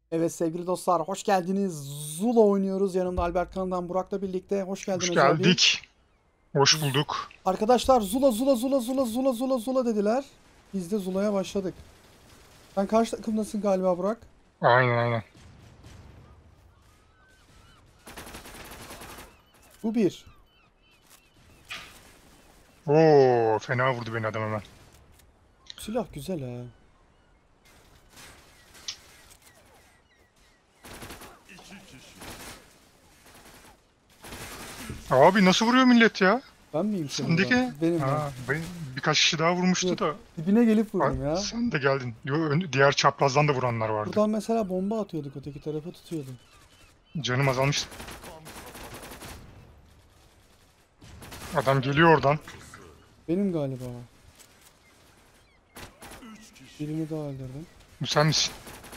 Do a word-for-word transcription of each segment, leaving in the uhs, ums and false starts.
Evet sevgili dostlar hoş geldiniz. Zula oynuyoruz. Yanımda Albert Kan'dan Burak'la birlikte. Hoş geldin Hoş Özel bir. geldik. Hoş Z- bulduk. Arkadaşlar Zula Zula Zula Zula Zula Zula Zula dediler. Biz de Zula'ya başladık. Sen karşı takımdasın galiba Burak. Aynen aynen. Bu bir. Oo, fena vurdu beni adam hemen. Silah güzel ha. Abi nasıl vuruyor millet ya? Ben miyim seni vuran? Sendeki... Benim ben. Ha, ben, birkaç kişi daha vurmuştu Yok. da. Dibine gelip Ha, vurdum ya. sen de geldin. Yo, ön- diğer çaprazdan da vuranlar vardı. Buradan mesela bomba atıyorduk, öteki tarafa tutuyordu. Canım azalmıştı. Adam geliyor oradan. Benim galiba. Birini daha öldürdüm. Bu sen misin?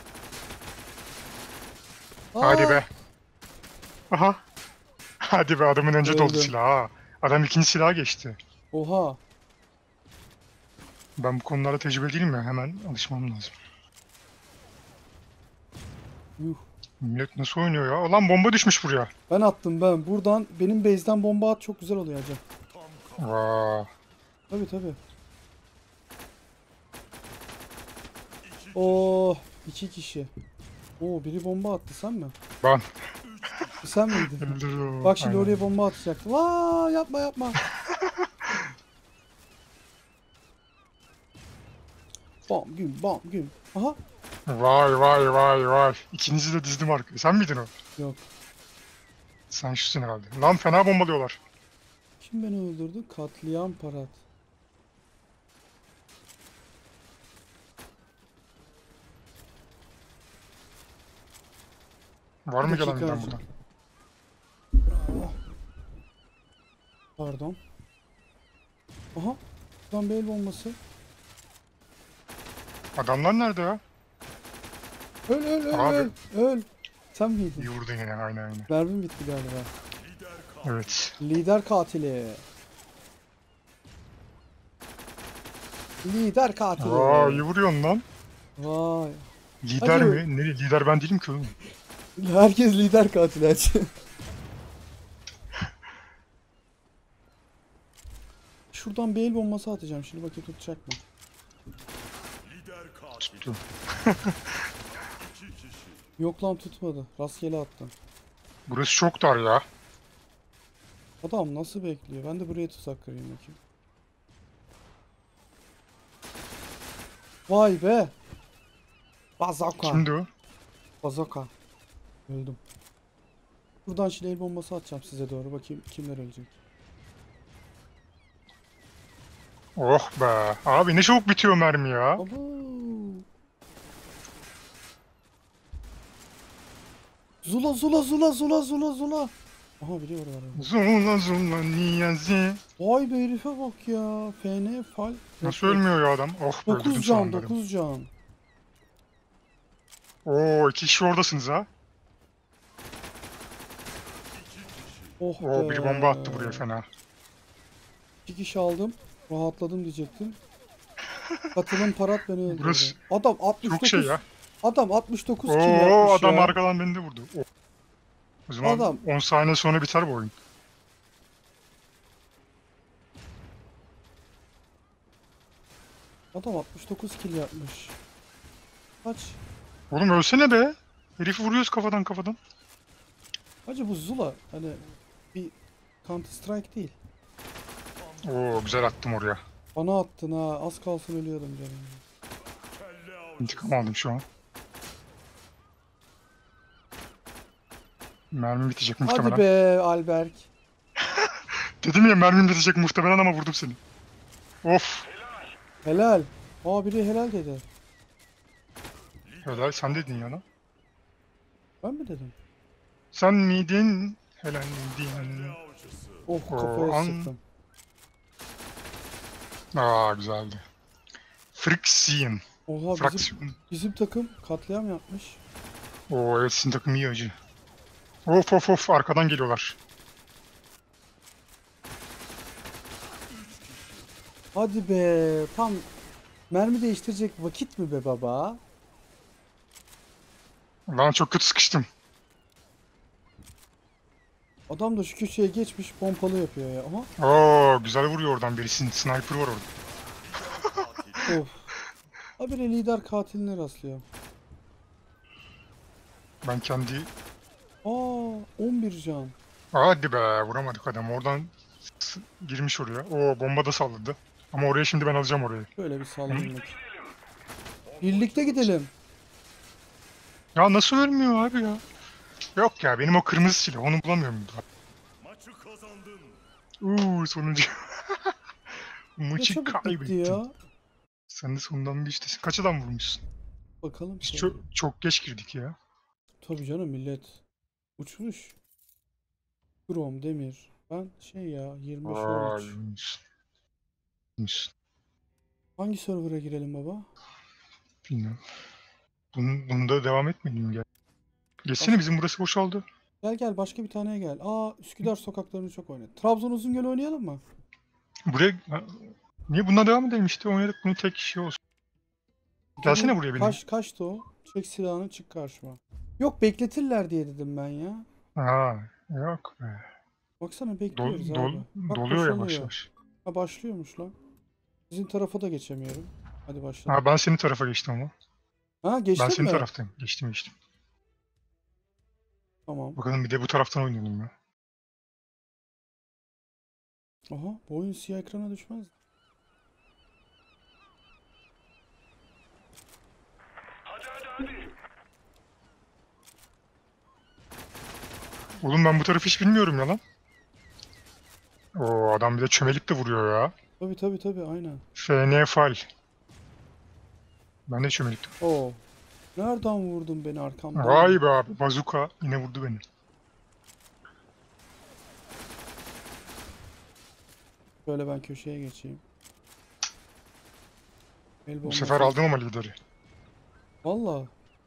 Hadi Aa! be. Aha. Hadi be, adamın önce doldu Öldüm. silah ha. Adam ikinci silaha geçti. Oha. Ben bu konularda tecrübeli değilim ya. Hemen alışmam lazım. Yuh. Millet nasıl oynuyor ya? Ulan bomba düşmüş buraya. Ben attım ben. Buradan benim base'den bomba at, çok güzel oluyor hacı. Vaa. Tabii tabii. Oo, iki kişi. Oo, biri bomba attı, sen mi? Ben. Sen miydin? Öldürüyor. Bak şimdi Aynen. oraya bomba atacaktım. Aa, yapma yapma. Bam güm bam güm. Aha. Vay vay vay vay. İkinizi de dizdim arkaya. Sen miydin o? Yok. Sen şusun herhalde. Lan fena bombalıyorlar. Kim beni öldürdü? Katliam Parat. Var Bir mı gelen dakika birden hacı. buradan? Bravo. Pardon. Aha. Buradan bir el bombası. Adamlar nerede ya? Öl öl öl Abi. öl. Öl. Sen miydin? İyi vurdun yine, aynen aynen. Mermim bitti galiba. Evet. Lider katili. Lider Vay, katili. iyi vuruyorsun lan. Vay. Lider Hacı, mi? Ne lider, ben değilim ki oğlum. herkes lider katili hacı. Şuradan bir el bombası atacağım. Şimdi bakayım tutacak mı? Tuttu. Yok lan, tutmadı. Rastgele attım. Burası çok dar ya. Adam nasıl bekliyor? Ben de buraya tuzak kırayım bakayım. Vay be. Bazooka. Kimdi o? Bazooka. Öldüm. Buradan şimdi el bombası atacağım size doğru. Bakayım kimler ölecek. Oh be. Abi ne çabuk bitiyor mermi ya. Abo. Zula zula zula zula zula zula. Aha, biri var orada. Zula zula niyazi. Vay be, herife bak ya. F N fal. Nasıl Refleks. ölmüyor ya adam? Oh, öldürdüm dokuz can, sonunda. dokuz can. Oo, iki kişi oradasınız ha. Oh Oo, biri bomba attı buraya be. fena. İki kişi aldım. Rahatladım diyecektim. Katılım Parat beni öldürdü. Burası Adam çok şey altmış dokuz. ya. Adam altmış dokuz kill Oo, yapmış adam ya. arkadan beni de vurdu. O, o zaman Adam on saniye sonra biter bu oyun. adam altmış dokuz kill yapmış. Kaç? Oğlum ölsene be. Herifi vuruyoruz kafadan kafadan. Hacı bu Zula hani bir Counter Strike değil. Oo, güzel attım oraya. Bana attın ha. Az kalsın ölüyordum canım. İntikam aldım şu an. Mermim bitecek Hadi muhtemelen. be Alberk. Dedim ya, mermim bitecek muhtemelen ama vurdum seni. Of. Helal. Aa, biri helal dedi. Helal, sen dedin ya lan. Ben mi dedim? Sen miydin? Helal miydin? Oh, Oo, kafaya an... sıktım. Aa, güzeldi. Friksiyon. Oha, bizim Fraksiyon. bizim takım katliam yapmış. Oo, evet, sizin takım iyi acı. Of of of, arkadan geliyorlar. Hadi be. Tam mermi değiştirecek vakit mi be baba? Lan çok kötü sıkıştım. Adam da şu köşeye geçmiş pompalı yapıyor ya. Aha. Oo güzel vuruyor oradan birisi. Sniper var orada. Of. Habire lider katiline rastlıyor. Ben kendi... Aa, on bir can. Hadi be vuramadık adam. Oradan s- girmiş oraya. Oo bomba da salladı. Ama oraya şimdi ben alacağım orayı. Böyle bir sallayayım bakayım. Birlikte gidelim. Ya nasıl ölmüyor abi ya? Yok ya benim o kırmızı silah onu bulamıyorum. Maçı kazandın. Uuu sonuncu. Ne Maçı çabuk bitti kaybettin. ya. Sen de sondan bir iştesin. Kaç adam vurmuşsun? Bakalım Biz şöyle. çok, çok geç girdik ya. Tabii canım millet. Uçmuş. Krom, demir. Ben şey ya yirmi beş Vay. olmuş. iyiymiş. İyiymiş. Hangi server'a girelim baba? Bilmiyorum. Bunu, bunda devam etmeyelim ya. Geçsene Başka- bizim burası boşaldı. Gel gel başka bir taneye gel. Aa Üsküdar sokaklarını çok oynadı. Trabzon Uzungöl oynayalım mı? Buraya... Ha, niye bundan devam edelim işte oynadık bunu tek kişi olsun. Gelsene buraya benim. Kaç, kaçtı o? Çek silahını çık karşıma. Yok bekletirler diye dedim ben ya. Aa, yok be. Baksana Dol, bekliyoruz dol, abi. Bak doluyor yavaş boşalıyor. yavaş. Ha başlıyormuş lan. Sizin tarafa da geçemiyorum. Hadi başladık. Ha, ben senin tarafa geçtim ama. Ha Ben geçtin senin mi? taraftayım. Geçtim geçtim. Tamam. Bakalım bir de bu taraftan oynayalım ya. Aha bu oyun siyah ekrana düşmez. Oğlum ben bu tarafı hiç bilmiyorum ya lan. Oo adam bir de çömelip de vuruyor ya. Tabi tabi tabi aynen. F N fal. Ben de çömeliptim. Oo. Nereden vurdun beni arkamdan? Vay be abi bazuka yine vurdu beni. Şöyle ben köşeye geçeyim. El Bu bombası. sefer aldım ama lideri. Valla.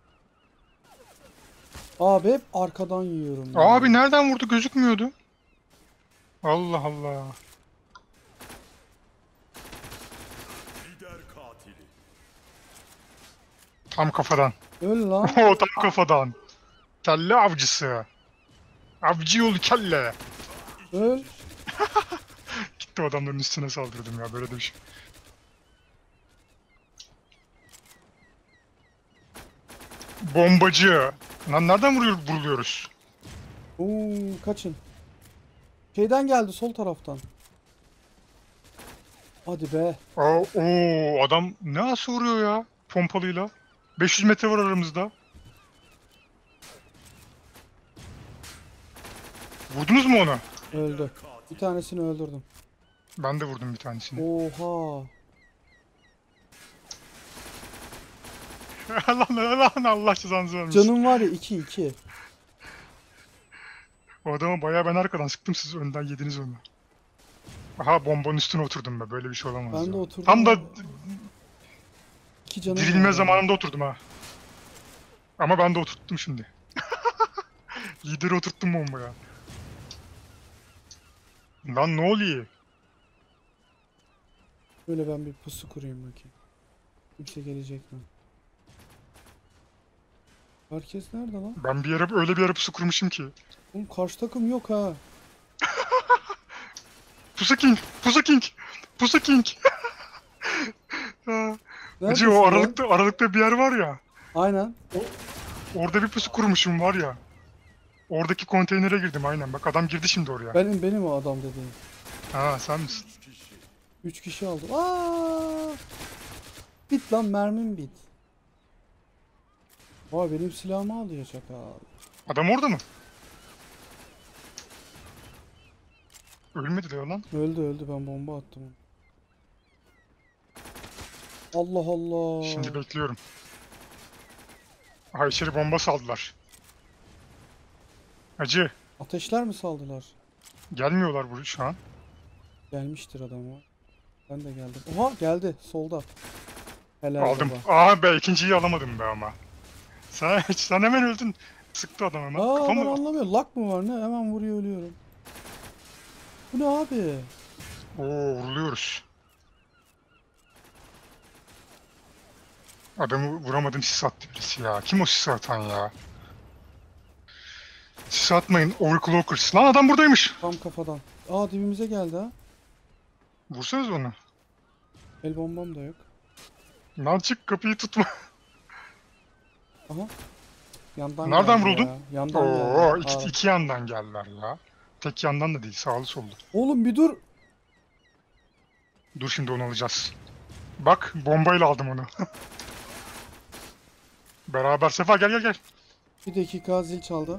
Abi hep arkadan yiyorum. ya. Abi nereden vurdu gözükmüyordu. Allah Allah. Lider katili. Tam kafadan. Öl lan. Oo tam kafadan. Kelle avcısı. Avcı yolu kelle. Öl. Gitti adamların üstüne saldırdım ya böyle de bir şey. Bombacı. Lan nereden vuruyor, vuruluyoruz? Oo kaçın. Şeyden geldi sol taraftan. Hadi be. Aa, oo adam ne nasıl vuruyor ya pompalıyla? beş yüz metre var aramızda. Vurdunuz mu onu? Öldü. Bir tanesini öldürdüm. Ben de vurdum bir tanesini. Oha. lan lan Allah cezanızı vermesin. Canım var ya iki iki. O adama bayağı ben arkadan sıktım siz önden yediniz onu. Aha bombanın üstüne oturdum be böyle bir şey olamaz Ben ya. de oturdum. Tam da abi. İki canım var dirilme ya. zamanında oturdum ha. Ama ben de oturttum şimdi. Lideri oturttum bombaya. Lan ne oluyor? Böyle ben bir pusu kurayım bakayım. Kimse gelecek mi? Herkes nerede lan? Ben bir yere öyle bir yere pusu kurmuşum ki. Oğlum karşı takım yok ha. Pusu King! Pusu King! Pusu King! Ha, Hacı Neredesin o lan? aralıkta, aralıkta bir yer var ya. Aynen. Orada bir pusu kurmuşum var ya. Oradaki konteynere girdim aynen. Bak adam girdi şimdi oraya. Benim benim o adam dediğim. Ha sen misin? Üç kişi. Üç kişi aldım. Aa! Bit lan mermim bit. Vay benim silahımı alıyor çakal. Adam orada mı? Ölmedi diyor lan. Öldü öldü ben bomba attım. Allah Allah. Şimdi bekliyorum. Aha içeri bomba saldılar. Hacı Ateşler mi saldılar? gelmiyorlar buraya şu an. Gelmiştir adam o. Ben de geldim. Oha geldi solda. Helal Aldım. baba. Aha be ikinciyi alamadım be ama. Sen, sen hemen öldün. Sıktı adam hemen. Aa Kafam ben mı? anlamıyorum. Lak mı var ne? Hemen vuruyor ölüyorum. Bu ne abi? Oo vuruluyoruz. Adamı vuramadım, sis attı birisi ya. Kim o sis atan ya? Sis atmayın overclockers. Lan adam buradaymış. Tam kafadan. Aa dibimize geldi ha. Vursanız onu. El bombam da yok. Lan çık, kapıyı tutma. Aha. Yandan Nereden geldi vuruldun? ya. Yandan Oo, geldi. iki, Aa. iki yandan geldiler ya. Tek yandan da değil, sağlı sollu. Oğlum bir dur. Dur şimdi onu alacağız. Bak, bombayla aldım onu. Beraber Sefa, gel gel gel. Bir dakika, zil çaldı.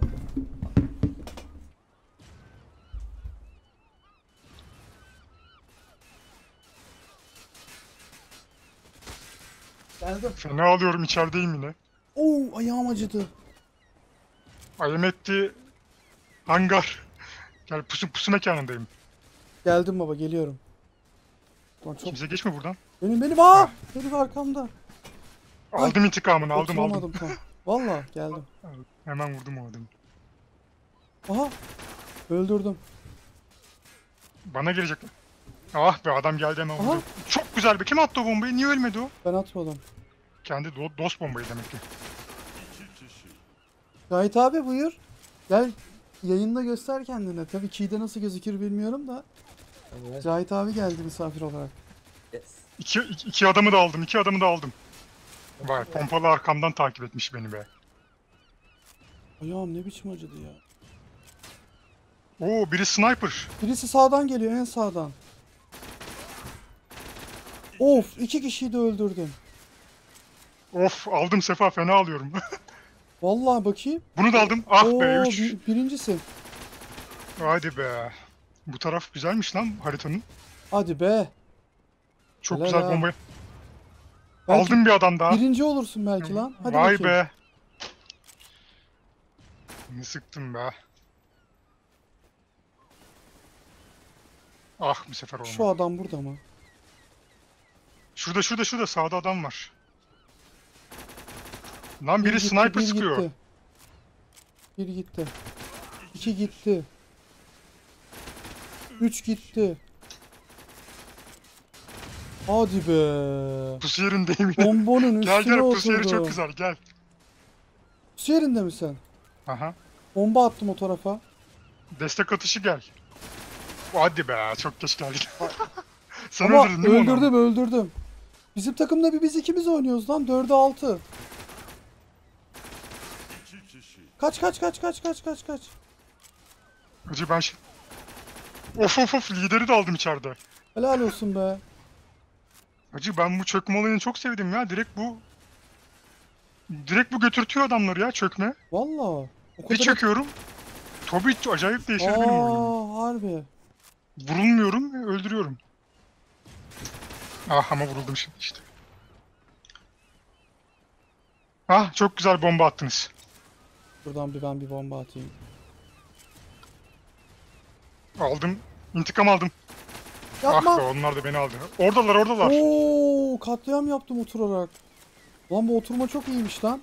Geldim. Fena alıyorum, içerideyim yine. Oo ayağım acıdı. I am at the hangar. Gel, pusu, pusu mekanındayım. Geldim baba, geliyorum. Lan çok... Kimse geçme buradan. Benim benim aa! Herif arkamda. Aldım intikamını, aldım aldım. Oturamadım tam. Valla geldim. Hemen vurdum o adamı. Aha. Öldürdüm. Bana gelecekler. Ah be, adam geldi hemen Aha. vurdu. Çok güzel be. Kim attı o bombayı? Niye ölmedi o? Ben atmadım. Kendi do- dost bombayı demek ki. İki kişi. Cahit abi buyur. Gel yayında göster kendini. Tabii key'de nasıl gözükür bilmiyorum da. Evet. Cahit abi geldi misafir olarak. Yes. İki, iki, iki adamı da aldım. iki adamı da aldım. Vay, pompalı arkamdan takip etmiş beni be. Ayağım ne biçim acıdı ya. Oo, biri sniper. Birisi sağdan geliyor, en sağdan. Of, iki kişiyi de öldürdüm. Of, aldım Sefa, fena alıyorum. Vallahi bakayım. Bunu da aldım. Ah Oo, be, üç. bir- birincisi. Hadi be. Bu taraf güzelmiş lan haritanın. Hadi be. Çok Helal güzel ha. bombayı. Belki Aldım bir adam daha. birinci olursun belki lan. Hadi Vay bakayım. be. Ne sıktım be. Ah, bu sefer olmadı. Şu adam burada mı? Şurada şurada şurada sağda adam var. Lan Bir biri gitti, sniper bir sıkıyor. Gitti. Bir gitti. İki gitti. Üç gitti. Hadi be. Pusu yerindeyim yine. Bombonun Gel üstüne gel, pusu yeri oturdu. çok güzel, gel. Pusu yerinde mi sen? Aha. Bomba attım o tarafa. Destek atışı gel. Hadi be, çok geç geldin. Sen Ama öldürdün değil mi onu? öldürdüm öldürdüm. Bizim takımda bir biz ikimiz oynuyoruz lan. Dörde altı. İki kişi. Kaç kaç kaç kaç kaç kaç kaç. Hacı ben şey... Of of of, lideri de aldım içeride. Helal olsun be. Hacı ben bu çökme olayını çok sevdim ya. Direkt bu... Direkt bu götürtüyor adamları ya, çökme. Valla. O Bir kadar... çöküyorum. Tabii acayip değişir benim oyunum. Aa harbi. Vurulmuyorum, öldürüyorum. Ah, ama vuruldum şimdi işte. Ah, çok güzel bomba attınız. Buradan bir ben bir bomba atayım. Aldım. İntikam aldım. Yapma. Ah be, onlar da beni aldı. Oradalar oradalar. Oo, katliam yaptım oturarak. Lan bu oturma çok iyiymiş lan.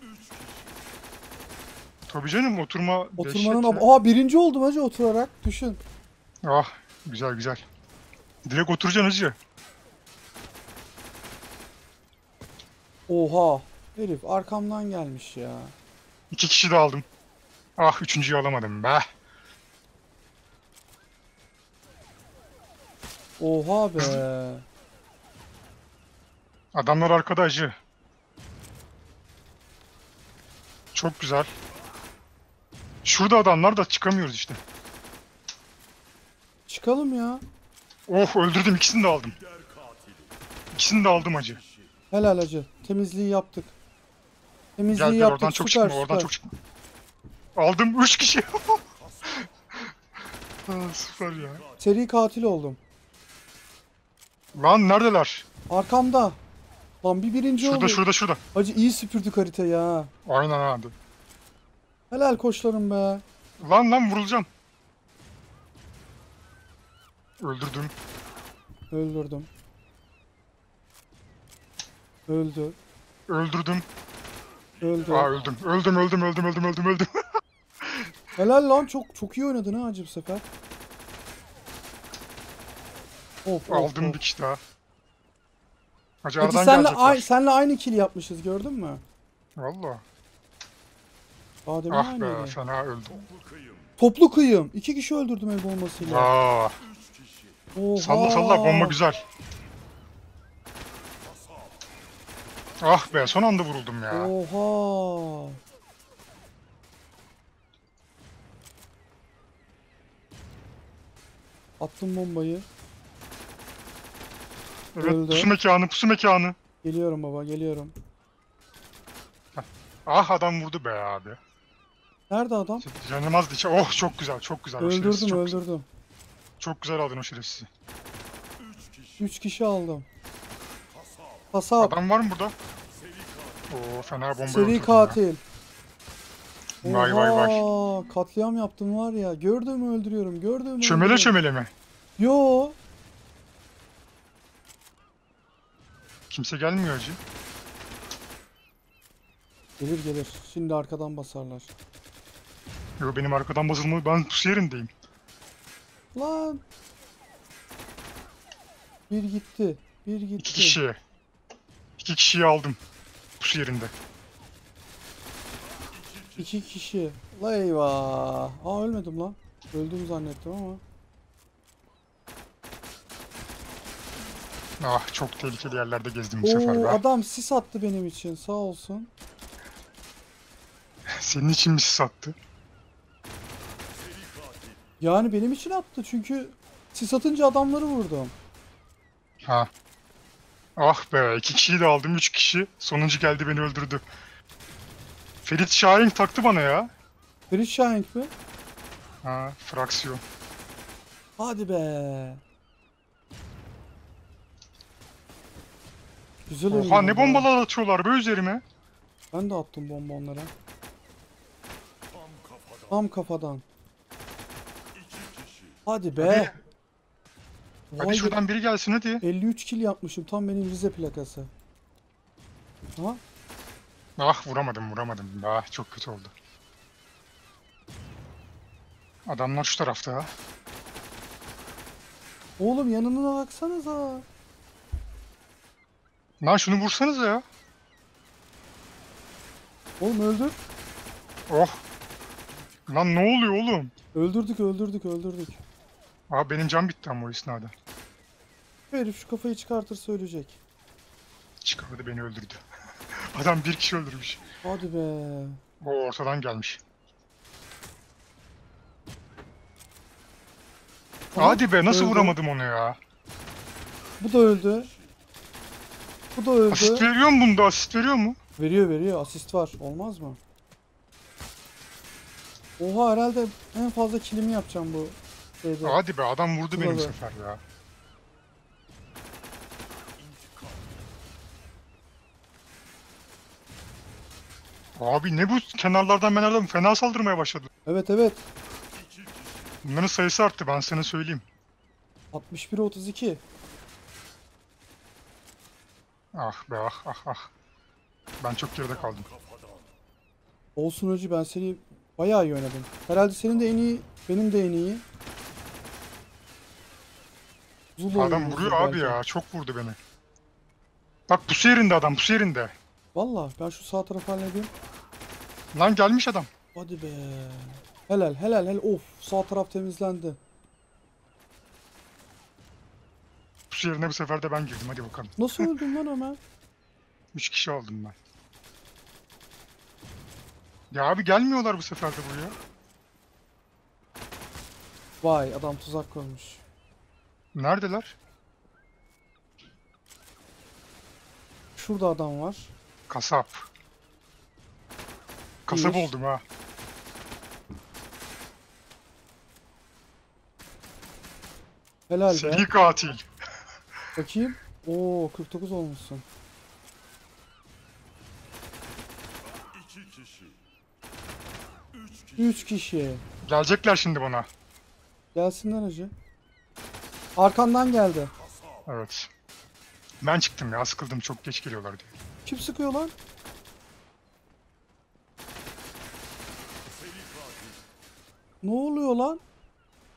Tabii canım, oturma Oturmanın dehşet ya. Aa birinci oldum hacı oturarak. Düşün. Ah, güzel güzel. Direkt oturacaksın hacı. Oha. Herif arkamdan gelmiş ya. İki kişi de aldım. Ah, üçüncüyü alamadım be. Oha be. Adamlar arkada hacı. Çok güzel. Şurada adamlar da çıkamıyoruz işte. Çıkalım ya. Oh, öldürdüm, ikisini de aldım. Lider katili. İkisini de aldım hacı. Helal hacı. Temizliği yaptık. Temizliği Gel gel, yaptık. oradan çok süper, çıkma, oradan süper. çok çıkma. Aldım üç kişi. Ah, süper ya. Seri katil oldum. Lan neredeler? Arkamda. Lan bir birinci Şurada oldum. şurada şurada. Hacı iyi süpürdük haritayı ha. Aynen abi. Helal koçlarım be. Lan lan, vurulacağım. Öldürdüm. Öldürdüm. Öldü. Öldürdüm. Öldü. Aa, öldüm. Öldüm öldüm öldüm öldüm öldüm öldüm. Helal lan çok çok iyi oynadın ha hacı bu sefer. Of of Aldım of. bir kişi daha. Hacı Hacı aradan senle, gelecekler. ay, senle aynı kill yapmışız gördün mü? Valla. Daha demin Ah be aynıydı. fena öldüm. Bu kıyım. Toplu kıyım. İki kişi öldürdüm el bombasıyla. Aa, Üç kişi. Oha. salla salla bomba güzel. Ah be son anda vuruldum ya. Oha. Attım bombayı. Evet öldü. pusu mekanı pusu mekanı. Geliyorum baba geliyorum. Ah adam vurdu be abi. Nerede adam? Canım azdı içe. Oh çok güzel çok güzel. O şerefsiz, Öldürdüm çok güzel. öldürdüm. Çok güzel aldın o şerefsizi. Üç kişi. Üç kişi aldım. Hasap. Kasap. Adam var mı burada? Seri katil. Oo fena bomba Seri öldürdüm ya. katil. Vay vay vay. Oha, katliam yaptım var ya. Gördüğümü öldürüyorum. Gördüğümü Çömele öldürüyorum. çömele mi? Yo. Kimse gelmiyor hacı. Gelir gelir. Şimdi arkadan basarlar. Yo benim arkadan basılma ben pusu yerindeyim. Lan. Bir gitti. Bir gitti. İki kişi. İki kişiyi aldım. Pusu yerinde. İki kişi. La eyvah. Aa ölmedim lan. Öldüm zannettim ama. Ah çok tehlikeli yerlerde gezdim bu sefer Oo be. adam sis attı benim için. Sağ olsun. Senin için mi sattı? Seri katil. Yani benim için attı çünkü sis atınca adamları vurdum. Ha. Ah be iki kişiyi de aldım üç kişi. Sonuncu geldi beni öldürdü. Ferit Şahin taktı bana ya. Ferit Şahenk mi? Ha fraksiyon. Hadi be. Güzel oyun Oha ne oldu. bombalar atıyorlar be üzerime. Ben de attım bomba onlara. Tam kafadan. Tam kafadan. İki kişi. Hadi be. Hadi Vay be. şuradan biri gelsin hadi. elli üç kill yapmışım. Tam benim Rize plakası. Ha? Ah vuramadım vuramadım. Ah çok kötü oldu. Adamlar şu tarafta. Oğlum yanına baksanıza. Lan şunu vursanıza ya. Oğlum öldür. Oh. Lan ne oluyor oğlum? Öldürdük öldürdük öldürdük. Abi benim can bitti ama o esnada. Şu herif şu kafayı çıkartırsa ölecek. Çıkardı beni öldürdü. Adam bir kişi öldürmüş. Hadi be. O ortadan gelmiş. Aha, Hadi be nasıl öldü. vuramadım onu ya? Bu da öldü. Bu da öldü. Asist veriyor mu bunda? Asist veriyor mu? Veriyor veriyor. Asist var. Olmaz mı? Oha herhalde en fazla kilimi yapacağım bu şeyde. Hadi be adam vurdu beni bu Vurdu. sefer ya. Abi ne bu kenarlardan kenardan fena saldırmaya başladı. Evet evet. İki kişi. Bunların sayısı arttı ben sana söyleyeyim. altmış bir otuz iki. Ah be ah ah ah. Ben çok geride kaldım. Kafadan. Olsun hacı ben seni bayağı iyi oynadım. Herhalde senin de en iyi, benim de en iyi. Zulu Adam oynuyorsun vuruyor abi belki. ya çok vurdu beni. Bak pusu yerinde adam pusu yerinde. Valla ben şu sağ tarafı halledeyim. Lan gelmiş adam. Hadi be. Helal helal helal. Of sağ taraf temizlendi. Pusu yerine bu sefer de ben girdim hadi bakalım. Nasıl öldün lan Ömer? Üç kişi aldım ben. Ya abi gelmiyorlar bu sefer de buraya. Vay adam tuzak koymuş. Neredeler? Şurada adam var. Kasap. Kasap Bir. oldum ha. Helal be. Seri katil. Bakayım. Oo kırk dokuz olmuşsun. İki kişi. Üç kişi. üç kişi. Gelecekler şimdi bana. Gelsinler hacı. Arkandan geldi. Hasap. Evet. Ben çıktım ya sıkıldım çok geç geliyorlar diye. Kim sıkıyor lan? Seri katil. Ne oluyor lan?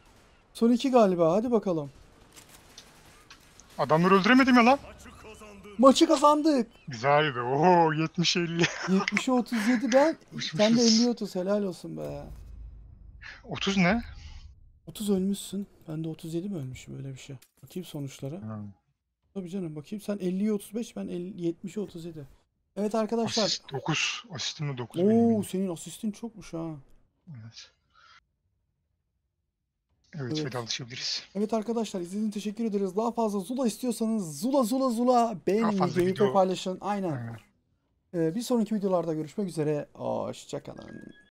Son iki galiba. Hadi bakalım. Adamları öldüremedim ya lan. Maçı kazandın. Maçı kazandık. Güzeldi. Oo yetmiş elli. yetmişe otuz yedi ben. Uçmuşuz. Sen de elliye otuz. Helal olsun be. otuz ne? otuz ölmüşsün. Ben de otuz yedi mi ölmüşüm, öyle bir şey. Bakayım sonuçlara. Ha. Tabii canım, bakayım, sen elliye otuz beş, ben elli, yetmişe otuz yedi. Evet arkadaşlar. Asist dokuz. Asistim de dokuz Oo, benim. senin asistin çokmuş ha. Evet. Evet, Evet. vedalaşabiliriz. Evet arkadaşlar, izlediğiniz için teşekkür ederiz. Daha fazla Zula istiyorsanız Zula Zula Zula beğenin, Daha fazla videoyu video- ve paylaşın. Aynen. Aynen. Ee, bir sonraki videolarda görüşmek üzere. Hoşçakalın.